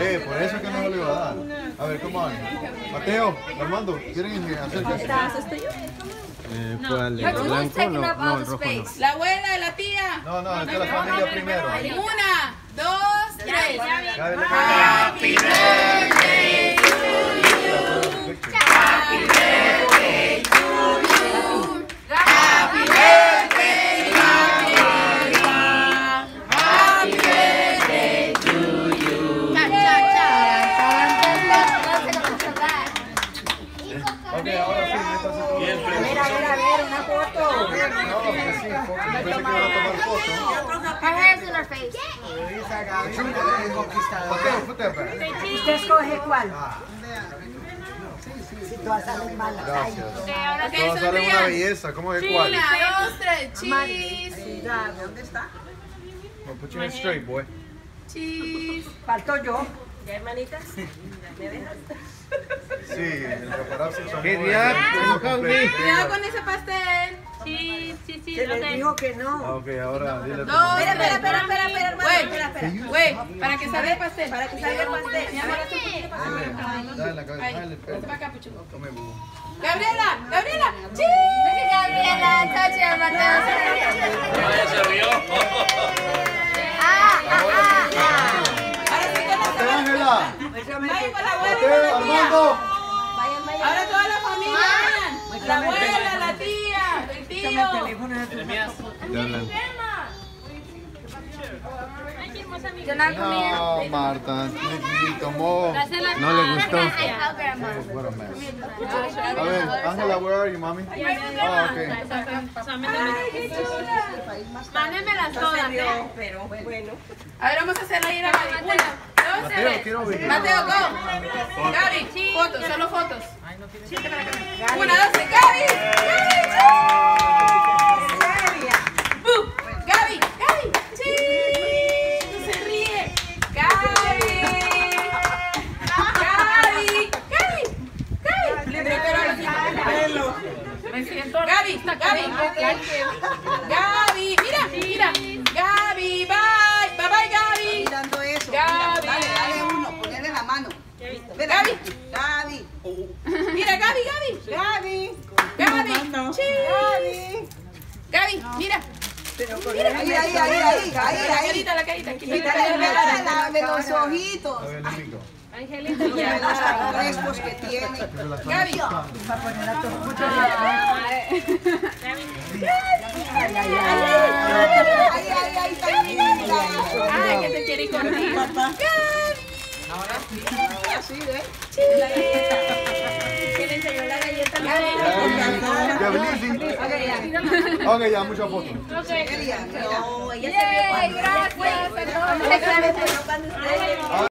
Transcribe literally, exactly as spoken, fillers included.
Eh, por eso es que no se lo iba a dar. A ver, ¿cómo van? Mateo, Armando, ¿quieren acercarse? Eh, ¿Cuál? ¿El blanco? No, no, el rojo no. La abuela, la tía. No, no, es que la familia primero. Una, dos, tres. Happy birthday to you. Happy birthday to you. Happy birthday, happy birthday to you. Cha, cha, cha. Ok, ahora sí, métase todo. A ver, a ver, a ver, una foto. No, que sí, porque pensé que iban a tomar fotos. Her hair's in her face. Mateo, put that back. ¿Usted escoge cuál? Si todas salen malas. Gracias. Ok, Todos salen una sonrían. belleza. ¿Cómo es cuál? Una, dos, tres. Cheese. ¿Dónde está? Well, put your head straight, boy. Cheese. Falto yo. ¿Ya, hermanitas? ¿Me dejas? Sí, el paparazzi son ¿Qué muy- diablos, muy Javi? completos. Cuidado con ese pastel. Sí, sí, sí. Se les dijo que Ah, no. ok, ahora dile a tu Dos, mamá. espera, espera, espera, espera, espera, hermano. Espera, espera. Güey, para que salga el pastel. Para que salga el pastel. Mi amor, hazte un poquito para acá. Dale la cabeza, Ahí, dale el hazte pelo. para acá, Puchuco. Come, bubu. Gabriela, Gabriela. Look at Gabriela, touch her, Mateo. Vaya, se rió. Ah, ah, ah, ah. Ahora sí con Mateo, la Ángela. Vayan con la abuela y con Mateo, la tía. Armando. Ahora toda la familia. vayan. La abuela, la tía, el tío. You're not coming No, Marta, ni, ni tomó. No le gustó. in. How grandma? What a mess. A ver, Ángela, where are you, mami? Oh, okay. Mándenmelas todas, ¿eh? Pero bueno. A ver, vamos a hacerla ir a Gaby. Una, dos, Mateo, tres. quiero ver. Mateo, go. Gaby, fotos, solo fotos. Siete para acá. Una, dos, tres. Gaby. Gaby. Uh, Gaby, Gaby. Sí. No se ríe. Gaby. Gaby. Gaby. Gaby. Me siento. Gaby, Gaby. Gaby. Mira, mira. Gaby, bye. Bye, bye, Gaby. Mirando eso. Gaby. Dale, dale uno, ponele la mano. Espera, Gaby. Gaby. Mira, Gaby, Gaby. Gaby. Gaby. Sí. Gaby. Gaby, mira. Ahí, ahí, ahí, ahí, ahí, La ahí. carita, la carita. Aquí. Quítale el velo de los ojitos. A ver, Nico. Angelita, Los ya. ojos tan frescos que tiene. Gaby. Ay, ay, ay, tan linda. Ay, que te quiere ir contigo. Así, ¿eh? Que le enseñó la galleta. Gaby, Gaby. Ok, ya, muchas fotos. No, ella se vio Yay, gracias a todos.